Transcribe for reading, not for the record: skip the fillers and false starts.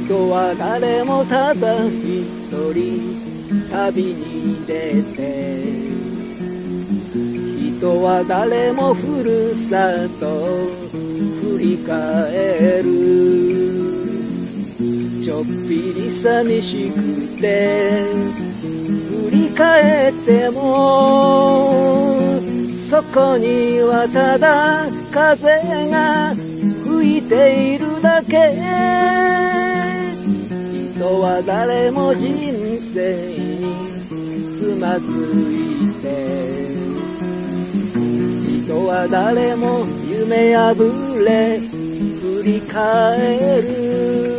人は誰もただ一人旅に出て、人は誰もふるさと振り返る。ちょっぴり寂しくて振り返っても、そこにはただ風が吹いているだけ。人は誰も人生につまずいて、人は誰も夢破れ振り返る。